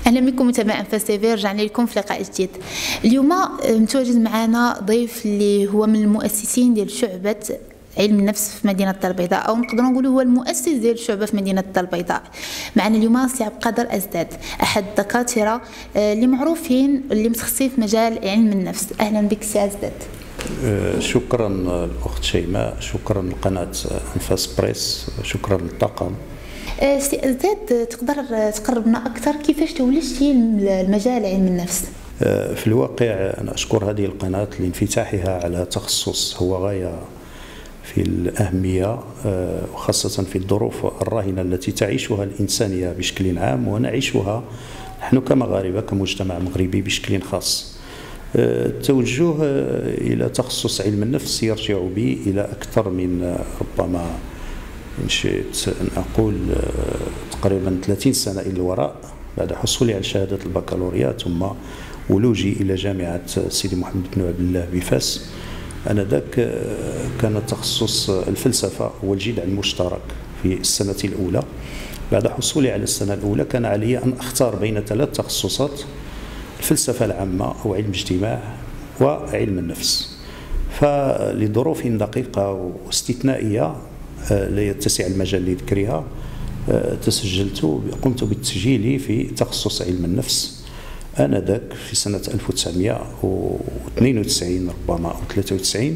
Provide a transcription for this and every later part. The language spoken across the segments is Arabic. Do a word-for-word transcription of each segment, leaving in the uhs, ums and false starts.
اهلا بكم متابعين انفاس تيفي، رجعنا لكم في لقاء جديد. اليوم متواجد معنا ضيف اللي هو من المؤسسين ديال شعبة علم النفس في مدينة الدار البيضاء، او نقدروا نقولوا هو المؤسس ديال الشعبة في مدينة الدار البيضاء. معنا اليوم سي عبد القادر أزداد، احد الدكاترة اللي معروفين اللي متخصصين في مجال علم النفس. اهلا بك سي أزداد. شكرا الاخت شيماء، شكرا لقناه انفاس بريس، شكرا للطاقم. سي أزداد، تقدر تقربنا اكثر كيفاش تولجتي المجال علم النفس؟ في الواقع انا اشكر هذه القناه لانفتاحها على تخصص هو غايه في الأهمية، وخاصة في الظروف الراهنة التي تعيشها الإنسانية بشكل عام ونعيشها نحن كمغاربة كمجتمع مغربي بشكل خاص. التوجه إلى تخصص علم النفس يرجع بي إلى أكثر من ربما إن شئت أن أقول تقريبا ثلاثين سنة إلى الوراء، بعد حصولي على شهادة البكالوريا ثم ولوجي إلى جامعة سيدي محمد بن عبد الله بفاس. آنذاك كان تخصص الفلسفة هو الجذع المشترك في السنة الأولى. بعد حصولي على السنة الأولى كان علي أن أختار بين ثلاث تخصصات: الفلسفة العامة أو علم الاجتماع وعلم النفس. فلظروف دقيقة واستثنائية لا يتسع المجال لذكرها تسجلت قمت بالتسجيل في تخصص علم النفس آنذاك في سنة ألف وتسعمائة واثنين وتسعين ربما أو ثلاثة وتسعين.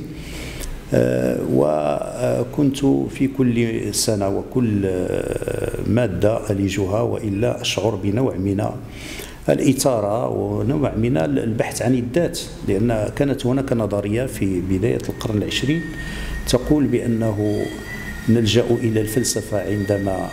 وكنت في كل سنة وكل مادة ألجها وإلا أشعر بنوع من الإثارة ونوع من البحث عن الذات، لأن كانت هناك نظرية في بداية القرن العشرين تقول بأنه نلجأ إلى الفلسفة عندما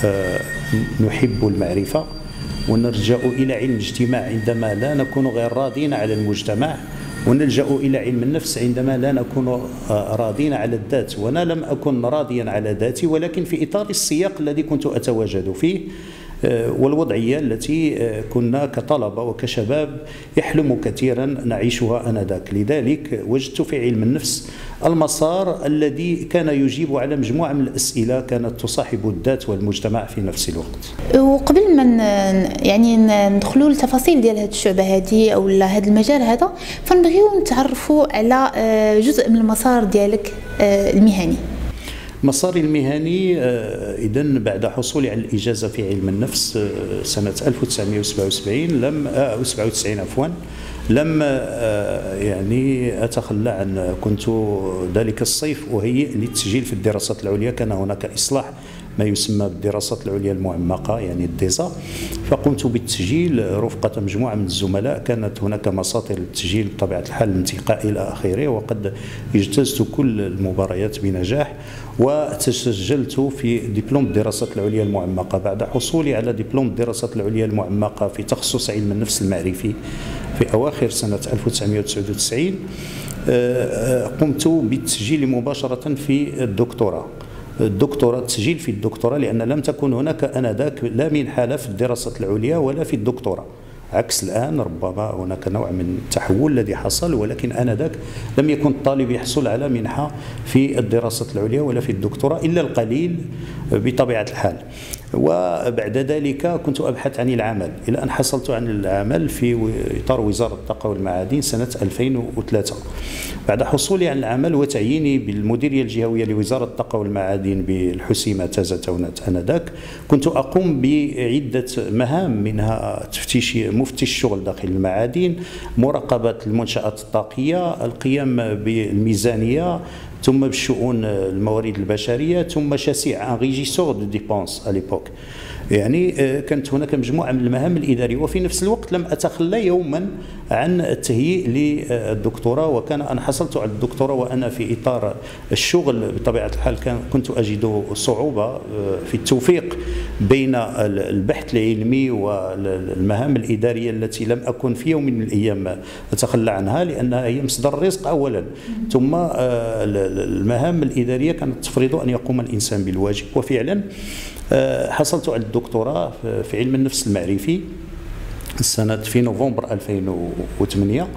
نحب المعرفة، ونرجع إلى علم الاجتماع عندما لا نكون غير راضين على المجتمع، ونلجأ إلى علم النفس عندما لا نكون راضين على الذات. وأنا لم أكن راضيا على ذاتي، ولكن في إطار السياق الذي كنت أتواجد فيه والوضعية التي كنا كطلبة وكشباب يحلم كثيرا نعيشها آنذاك. لذلك وجدت في علم النفس المسار الذي كان يجيب على مجموعة من الأسئلة كانت تصاحب الذات والمجتمع في نفس الوقت. وقبل ما يعني ندخلوا للتفاصيل ديال هذه الشعبة هذه أو هذا المجال هذا، فنبغيو نتعرفوا على جزء من المسار ديالك المهني. مساري المهني إذن بعد حصولي على الإجازة في علم النفس سنة ألف وتسعمائة وسبعة وسبعين لم أو سبعة وتسعين عفوا لم يعني أتخلى عن كنت ذلك الصيف أهيئ للتسجيل في الدراسات العليا. كان هناك إصلاح ما يسمى بالدراسات العليا المعمقة يعني الديزا، فقمت بالتسجيل رفقة مجموعة من الزملاء. كانت هناك مساطر للتسجيل بطبيعة الحال الانتقاء إلى آخره، وقد اجتزت كل المباريات بنجاح وتسجلت في دبلوم الدراسات العليا المعمقة. بعد حصولي على دبلوم الدراسات العليا المعمقة في تخصص علم النفس المعرفي في أواخر سنة ألف وتسعمائة وتسعة وتسعين قمت بالتسجيل مباشرة في الدكتوراه. الدكتوراه التسجيل في الدكتوراه لأن لم تكن هناك آنذاك لا منحة لا في الدراسات العليا ولا في الدكتوراه، عكس الآن ربما هناك نوع من التحول الذي حصل، ولكن آنذاك لم يكن الطالب يحصل على منحة في الدراسات العليا ولا في الدكتوراه إلا القليل بطبيعة الحال. وبعد ذلك كنت أبحث عن العمل إلى أن حصلت عن العمل في إطار وزارة الطاقة والمعادن سنة ألفين وثلاثة. بعد حصولي على العمل وتعييني بالمديرية الجهوية لوزارة الطاقة والمعادن بالحسيمة تازة تونت آنذاك، كنت أقوم بعدة مهام، منها تفتيش مفتش الشغل داخل المعادن، مراقبة المنشآت الطاقية، القيام بالميزانية، ثم بالشؤون الموارد البشريه، ثم شاسيع ان ريجيسور دو ديبونس اليبوك. يعني كانت هناك مجموعه من المهام الاداريه، وفي نفس الوقت لم اتخلى يوما عن التهيئ للدكتوراه. وكان انا حصلت على الدكتوراه وانا في اطار الشغل بطبيعه الحال كان كنت اجد صعوبه في التوفيق بين البحث العلمي والمهام الاداريه التي لم اكن في يوم من الايام اتخلى عنها، لانها هي مصدر الرزق اولا، ثم المهام الاداريه كانت تفرض ان يقوم الانسان بالواجب. وفعلا حصلت على الدكتوراه في علم النفس المعرفي السنة في نوفمبر ألفين وثمانية.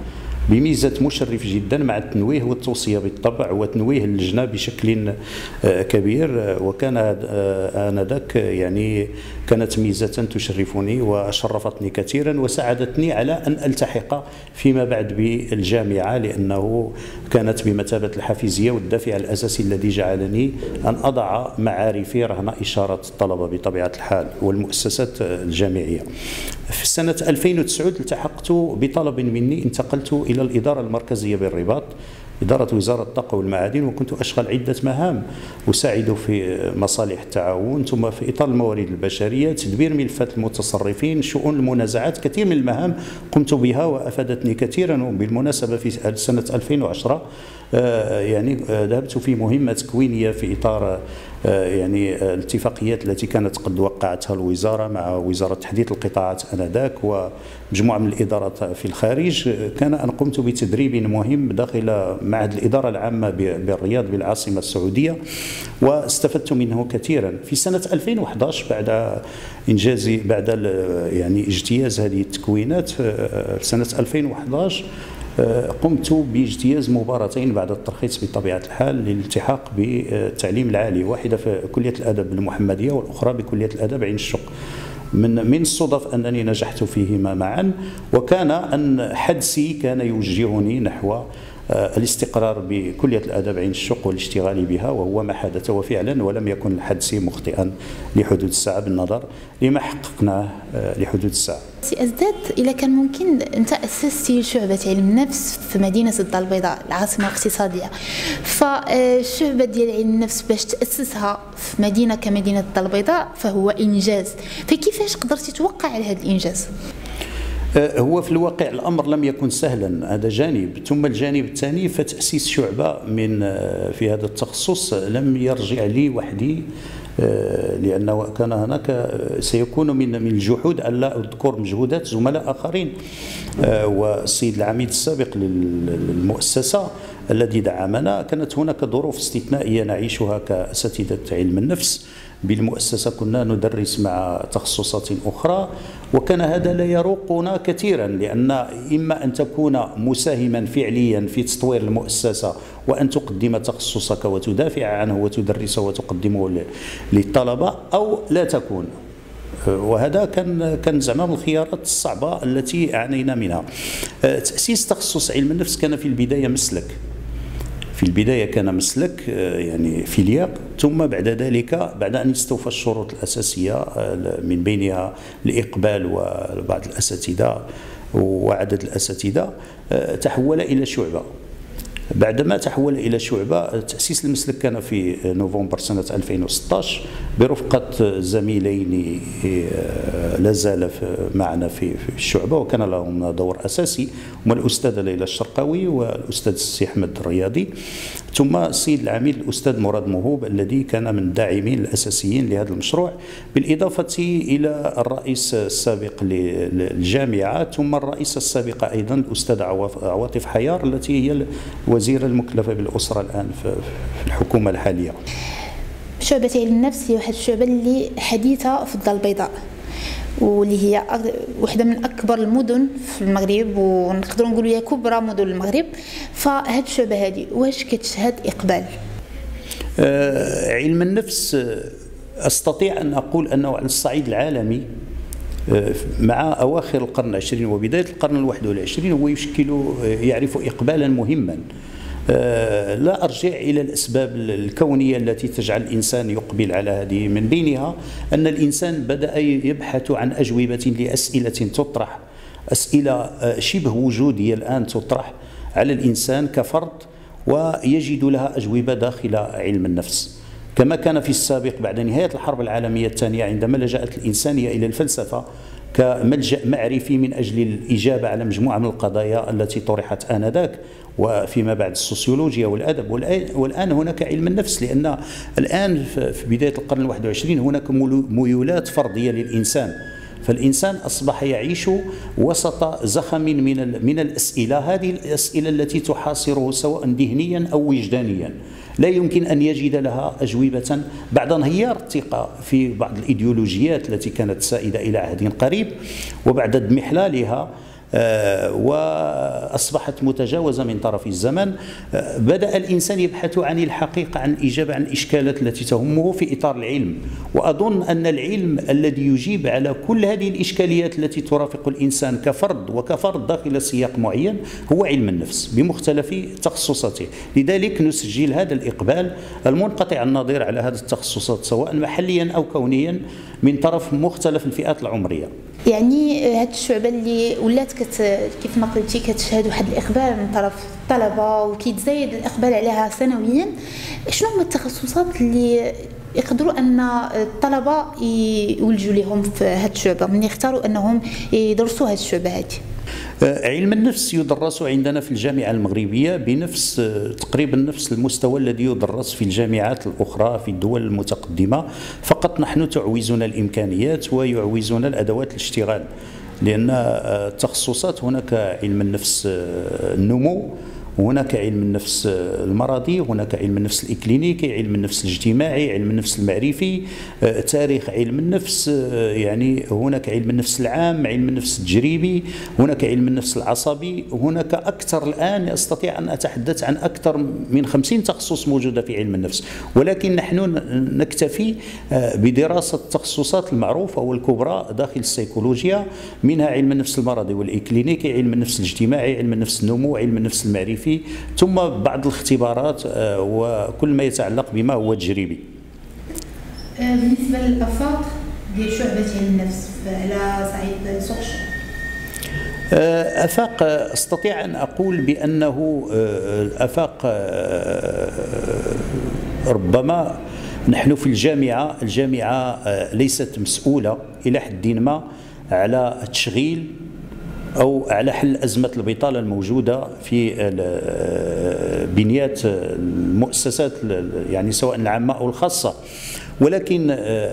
بميزة مشرف جدا مع التنويه والتوصية بالطبع وتنويه اللجنة بشكل كبير. وكان آنذاك يعني كانت ميزة تشرفني وشرفتني كثيرا وساعدتني على أن ألتحق فيما بعد بالجامعة، لأنه كانت بمثابة الحافزية والدافع الأساسي الذي جعلني أن أضع معارفي رهن إشارة الطلبة بطبيعة الحال والمؤسسات الجامعية. في سنة ألفين وتسعة التحقت بطلب مني، انتقلت إلى الإدارة المركزية بالرباط، إدارة وزارة الطاقة والمعادن، وكنت أشغل عدة مهام، أساعد في مصالح التعاون، ثم في إطار الموارد البشرية، تدبير ملفات المتصرفين، شؤون المنازعات، كثير من المهام قمت بها وأفادتني كثيرا. وبالمناسبة في سنة ألفين وعشرة يعني ذهبت في مهمة تكوينية في إطار يعني الاتفاقيات التي كانت قد وقعتها الوزارة مع وزارة تحديث القطاعات آنذاك ومجموعة من الإدارات في الخارج. كان أن قمت بتدريب مهم داخل معهد الإدارة العامة بالرياض بالعاصمة السعودية، واستفدت منه كثيرا. في سنة ألفين وأحد عشر بعد إنجاز بعد يعني اجتياز هذه التكوينات في سنة ألفين وأحد عشر قمت باجتياز مباراتين بعد الترخيص بطبيعة الحال للالتحاق بالتعليم العالي، واحدة في كلية الأدب المحمدية والأخرى بكلية الأدب عين الشق. من من الصدف أنني نجحت فيهما معا، وكان أن حدسي كان يوجهني نحو الاستقرار بكلية الأدب عين الشق والاشتغال بها، وهو ما حدث وفعلا، ولم يكن الحدسي مخطئا لحدود الساعة بالنظر لما حققناه لحدود الساعة. سي أزداد، إذا كان ممكن أنت أسستي شعبة علم النفس في مدينة الدار البيضاء العاصمة الاقتصادية، فالشعبة ديال علم النفس باش تأسسها في مدينة كمدينة الدار البيضاء فهو إنجاز، فكيفاش قدرتي توقع على هذا الإنجاز؟ هو في الواقع الأمر لم يكن سهلا، هذا جانب. ثم الجانب الثاني فتأسيس شعبة من في هذا التخصص لم يرجع لي وحدي، لأنه كان هناك سيكون من من الجحود أن لا أذكر مجهودات زملاء آخرين، والسيد العميد السابق للمؤسسة الذي دعمنا. كانت هناك ظروف استثنائية نعيشها كأساتذة علم النفس بالمؤسسة، كنا ندرس مع تخصصات أخرى، وكان هذا لا يروقنا كثيرا، لأن إما أن تكون مساهما فعليا في تطوير المؤسسة وأن تقدم تخصصك وتدافع عنه وتدرسه وتقدمه للطلبة، أو لا تكون. وهذا كان كان زعما من الخيارات الصعبة التي عانينا منها. تأسيس تخصص علم النفس كان في البداية مسلك، في البداية كان مسلك يعني فيلياق، ثم بعد ذلك بعد أن استوفى الشروط الأساسية من بينها الإقبال وبعض الأساتذة وعدد الأساتذة، تحول إلى شعبة. بعدما تحول إلى شعبة، تأسيس المسلك كان في نوفمبر سنة ألفين وستة عشر برفقة زميلين لا زال معنا في الشعبة وكان لهم دور أساسي، هما الأستاذة ليلى الشرقاوي والأستاذ السي أحمد الرياضي، ثم السيد العميد الأستاذ مراد مهوب الذي كان من الداعمين الأساسيين لهذا المشروع، بالإضافة إلى الرئيس السابق للجامعة، ثم الرئيسة السابقة أيضا الأستاذ عواطف حيار التي هي الوزيرة المكلفة بالأسرة الآن في الحكومة الحالية. شعبة علم النفس هي واحد الشعبة اللي حديثة في الدار البيضاء، واللي هي واحدة من أكبر المدن في المغرب، ونقدروا نقولوا هي كبرى مدن المغرب. فهاد الشعبة هذه واش كتشهد إقبال؟ آه علم النفس أستطيع أن أقول أنه على الصعيد العالمي مع أواخر القرن العشرين وبداية القرن الواحد والعشرين هو يشكل يعرف إقبالا مهما. لا أرجع إلى الأسباب الكونية التي تجعل الإنسان يقبل على هذه، من بينها أن الإنسان بدأ يبحث عن أجوبة لأسئلة تطرح، أسئلة شبه وجودية الآن تطرح على الإنسان كفرد، ويجد لها أجوبة داخل علم النفس، كما كان في السابق بعد نهاية الحرب العالمية الثانية عندما لجأت الإنسانية إلى الفلسفة كملجأ معرفي من أجل الإجابة على مجموعة من القضايا التي طرحت آنذاك، وفيما بعد السوسيولوجيا والأدب، والآن هناك علم النفس، لأن الآن في بداية القرن الواحد والعشرين هناك ميولات فردية للإنسان، فالإنسان أصبح يعيش وسط زخم من من الأسئلة، هذه الأسئلة التي تحاصره سواء ذهنيا أو وجدانيا، لا يمكن أن يجد لها أجوبة بعد انهيار الثقة في بعض الإيديولوجيات التي كانت سائدة إلى عهد قريب، وبعد اضمحلالها وأصبحت متجاوزة من طرف الزمن. بدأ الإنسان يبحث عن الحقيقة، عن الإجابة عن الإشكالات التي تهمه في إطار العلم. وأظن أن العلم الذي يجيب على كل هذه الإشكاليات التي ترافق الإنسان كفرد وكفرد داخل سياق معين هو علم النفس بمختلف تخصصاته. لذلك نسجل هذا الإقبال المنقطع النظير على هذه التخصصات سواء محليا أو كونيا من طرف مختلف الفئات العمرية. يعني هذه الشعبة اللي ولات كت كيف ما قلتي كتشهد واحد الإقبال من طرف الطلبة وكيتزايد الإقبال عليها سنويا، شنو هما التخصصات اللي يقدروا أن الطلبة يولجوا لهم في هذه الشعبة من يختاروا أنهم يدرسوا هذه الشعبة هذه؟ علم النفس يدرس عندنا في الجامعة المغربية بنفس تقريبا نفس المستوى الذي يدرس في الجامعات الأخرى في الدول المتقدمة، فقط نحن تعوزنا الإمكانيات ويعوزنا الأدوات الاشتغال. لأن التخصصات هناك علم النفس النمو، هناك علم النفس المرضي، هناك علم النفس الإكلينيكي، علم النفس الاجتماعي، علم النفس المعرفي، تاريخ علم النفس، يعني هناك علم النفس العام، علم النفس التجريبي، هناك علم النفس العصبي، هناك أكثر. الآن أستطيع أن أتحدث عن أكثر من خمسين تخصص موجودة في علم النفس، ولكن نحن نكتفي بدراسة التخصصات المعروفة والكبرى داخل السيكولوجيا، منها علم النفس المرضي والإكلينيكي، علم النفس الاجتماعي، علم النفس النمو، علم النفس المعرفي، ثم بعض الاختبارات وكل ما يتعلق بما هو تجريبي. بالنسبة للآفاق ديال شعبة علم النفس على صعيد سوق الشغل، آفاق أستطيع أن أقول بأنه الآفاق ربما نحن في الجامعة الجامعة ليست مسؤولة إلى حد ما على تشغيل أو على حل أزمة البطالة الموجودة في بنيات المؤسسات يعني سواء العامة أو الخاصة، ولكن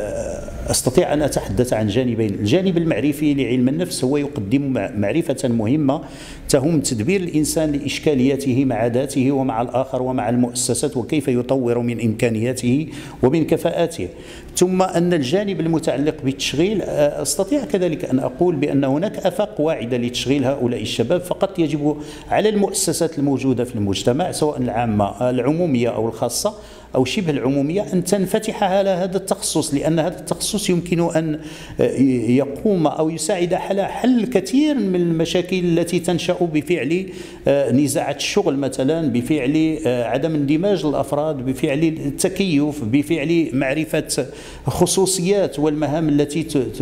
أستطيع أن أتحدث عن جانبين. الجانب المعرفي لعلم النفس هو يقدم معرفة مهمة تهم تدبير الإنسان لإشكالياته مع ذاته ومع الآخر ومع المؤسسات، وكيف يطور من إمكانياته ومن كفاءاته. ثم أن الجانب المتعلق بالتشغيل أستطيع كذلك أن أقول بأن هناك آفاق واعدة لتشغيل هؤلاء الشباب، فقط يجب على المؤسسات الموجودة في المجتمع سواء العامة العمومية أو الخاصة أو شبه العمومية أن تنفتح على هذا التخصص، لأن هذا التخصص يمكن أن يقوم أو يساعد على حل كثير من المشاكل التي تنشأ بفعل نزاعات الشغل مثلا، بفعل عدم اندماج الأفراد، بفعل التكيف، بفعل معرفة خصوصيات والمهام التي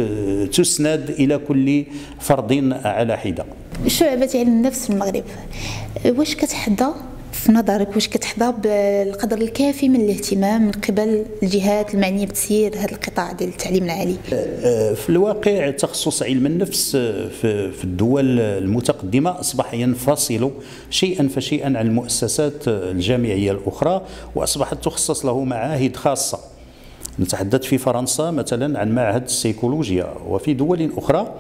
تسند إلى كل فرد على حدة. شعبة علم النفس في المغرب واش كتحظى في نظرك، واش كتحظى بالقدر الكافي من الاهتمام من قبل الجهات المعنيه بتسيير هذا القطاع ديال التعليم العالي؟ في الواقع تخصص علم النفس في الدول المتقدمه اصبح ينفصل شيئا فشيئا عن المؤسسات الجامعيه الاخرى، واصبحت تخصص له معاهد خاصه. نتحدث في فرنسا مثلا عن معهد السيكولوجيا وفي دول اخرى،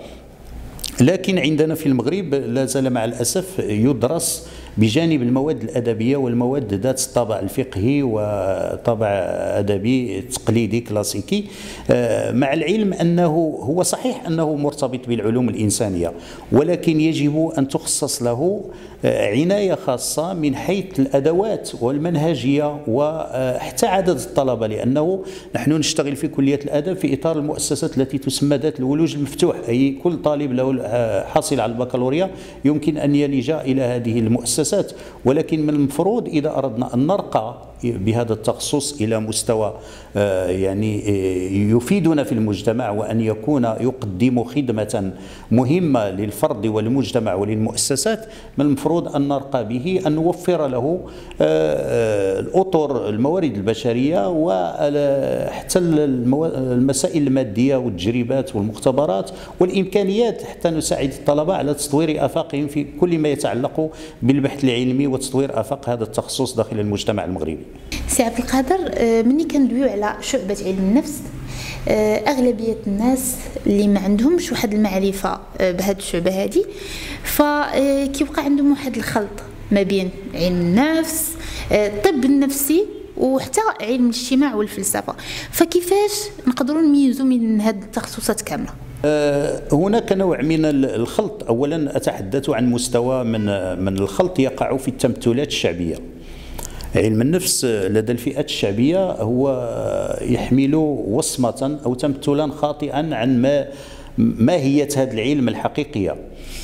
لكن عندنا في المغرب لا زال مع الأسف يدرس بجانب المواد الأدبية والمواد ذات الطابع الفقهي وطابع أدبي تقليدي كلاسيكي، مع العلم أنه هو صحيح أنه مرتبط بالعلوم الإنسانية، ولكن يجب أن تخصص له عناية خاصة من حيث الأدوات والمنهجية وحتى عدد الطلبة، لأنه نحن نشتغل في كلية الآداب في إطار المؤسسات التي تسمى ذات الولوج المفتوح، أي كل طالب له حاصل على البكالوريا يمكن أن يلج إلى هذه المؤسسات، ولكن من المفروض إذا أردنا أن نرقى بهذا التخصص إلى مستوى يعني يفيدنا في المجتمع وأن يكون يقدم خدمة مهمة للفرد والمجتمع وللمؤسسات، من المفروض أن نرقى به أن نوفر له الأطر الموارد البشرية وحتى المسائل المادية والتجربات والمختبرات والإمكانيات حتى نساعد الطلبة على تطوير آفاقهم في كل ما يتعلق بالبحث العلمي وتطوير آفاق هذا التخصص داخل المجتمع المغربي. سي عبد القادر، ملي كندويو على شعبة علم النفس أغلبية الناس اللي ما عندهمش واحد المعرفة بهذه الشعبة هذه فكيبقى عندهم واحد الخلط ما بين علم النفس، الطب النفسي وحتى علم الاجتماع والفلسفة، فكيفاش نقدروا نميزوا من هذه التخصصات كاملة؟ هناك نوع من الخلط. اولا اتحدث عن مستوى من من الخلط يقع في التمثلات الشعبيه. علم النفس لدى الفئات الشعبيه هو يحمل وصمه او تمثلا خاطئا عن ما ماهيه هذا العلم الحقيقيه.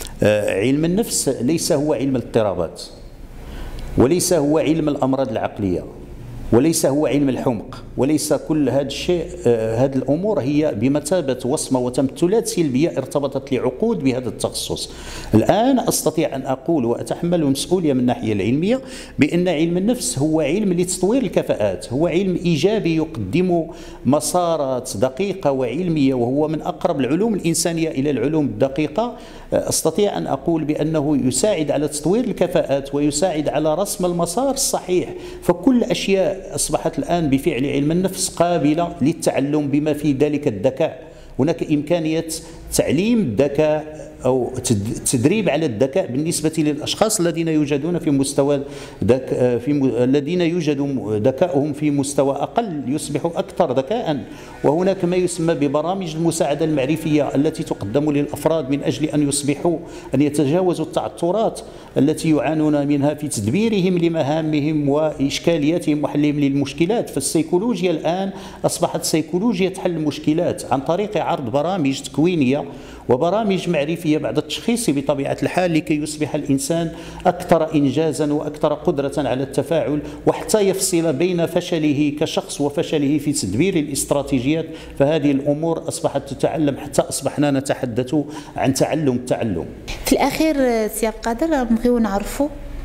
علم النفس ليس هو علم الاضطرابات، وليس هو علم الامراض العقليه، وليس هو علم الحمق، وليس كل هذا الشيء. هذه الامور هي بمثابه وصمه وتمثلات سلبيه ارتبطت لعقود بهذا التخصص. الان استطيع ان اقول واتحمل المسؤوليه من الناحيه العلميه بان علم النفس هو علم لتطوير الكفاءات، هو علم ايجابي يقدم مسارات دقيقه وعلميه، وهو من اقرب العلوم الانسانيه الى العلوم الدقيقه. استطيع ان اقول بانه يساعد على تطوير الكفاءات ويساعد على رسم المسار الصحيح. فكل اشياء أصبحت الآن بفعل علم النفس قابلة للتعلم بما في ذلك الذكاء. هناك إمكانية تعليم الذكاء أو تدريب على الذكاء بالنسبة للأشخاص الذين يوجدون في مستوى ذك في م... الذين يوجد ذكاؤهم في مستوى أقل يصبحوا أكثر ذكاء. وهناك ما يسمى ببرامج المساعدة المعرفية التي تقدم للأفراد من أجل أن يصبحوا أن يتجاوزوا التعثرات التي يعانون منها في تدبيرهم لمهامهم وإشكالياتهم وحلهم للمشكلات. فالسيكولوجيا الآن أصبحت سيكولوجيا حل المشكلات عن طريق عرض برامج تكوينية وبرامج معرفية بعد التشخيص بطبيعة الحال، لكي يصبح الإنسان أكثر إنجازا وأكثر قدرة على التفاعل، وحتى يفصل بين فشله كشخص وفشله في تدبير الاستراتيجيات. فهذه الأمور أصبحت تتعلم حتى أصبحنا نتحدث عن تعلم التعلم. في الأخير سي عبد القادر نبغيو نعرفوا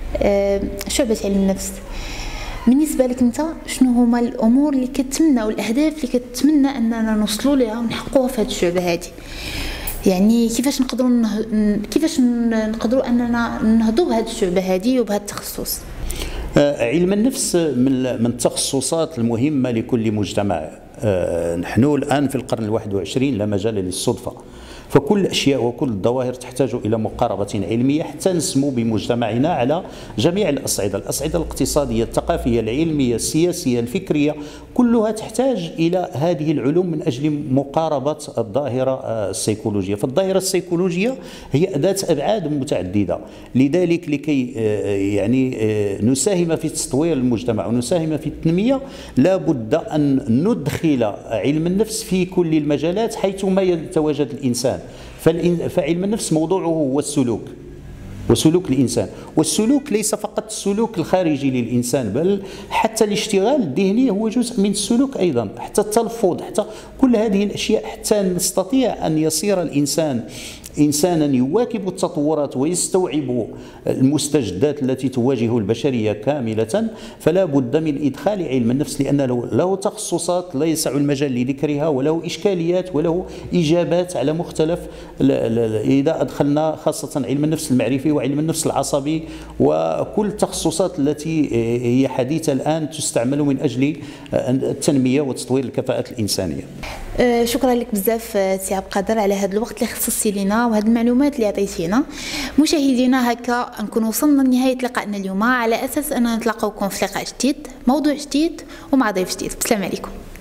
شعبة علم النفس بالنسبة لك أنت، شنو هما الأمور اللي كتمنى والأهداف اللي كتمنى أننا نوصلوا لها ونحققوها في هذه الشعبة هذه؟ يعني كيفاش نقدروا نه... كيفاش نقدروا اننا نهضوا بهذه الشعبه هذه وبهذا التخصص؟ علم النفس من من التخصصات المهمه لكل مجتمع. نحن الان في القرن الواحد والعشرين لا مجال للصدفه، فكل الأشياء وكل الظواهر تحتاج إلى مقاربة علمية حتى نسمو بمجتمعنا على جميع الأصعدة، الأصعدة الاقتصادية، الثقافية، العلمية، السياسية، الفكرية، كلها تحتاج إلى هذه العلوم من أجل مقاربة الظاهرة السيكولوجية. فالظاهرة السيكولوجية هي أداة أبعاد متعددة، لذلك لكي يعني نساهم في تطوير المجتمع ونساهم في التنمية لابد أن ندخل علم النفس في كل المجالات حيثما يتواجد الإنسان. فعلم النفس موضوعه هو السلوك وسلوك الإنسان، والسلوك ليس فقط السلوك الخارجي للإنسان، بل حتى الاشتغال الذهني هو جزء من السلوك أيضا، حتى التلفظ، حتى كل هذه الأشياء حتى نستطيع أن يصير الإنسان إنسانا يواكب التطورات ويستوعب المستجدات التي تواجه البشرية كاملة. فلا بد من إدخال علم النفس، لأن له تخصصات لا يسع المجال لذكرها، وله إشكاليات وله إجابات على مختلف. إذا أدخلنا خاصة علم النفس المعرفي وعلم النفس العصبي وكل التخصصات التي هي حديثة الآن تستعمل من أجل التنمية وتطوير الكفاءات الإنسانية. شكرا لك بزاف سي عبد القادر على هذا الوقت اللي خصصتي لنا وهذه المعلومات اللي عطيتينا. مشاهدينا هكا نكون وصلنا لنهايه لقائنا اليوم، على اساس اننا نتلاقاوكم في لقاء جديد، موضوع جديد ومع ضيف جديد. السلام عليكم.